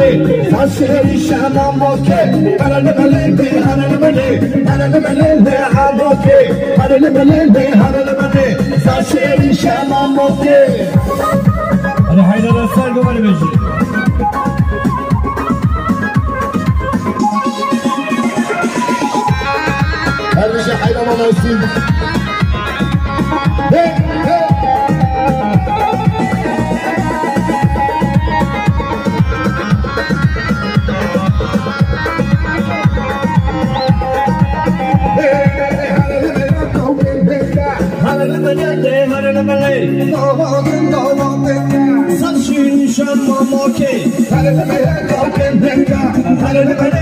Sasiri shama moke, haralemele, haralemele, hamoke, haralemele, haralemele, sasiri shama moke. Hadi Haydar'a sargı var beşi. Her şey Haydar'a olsun. Hey, hey. Hallelujah.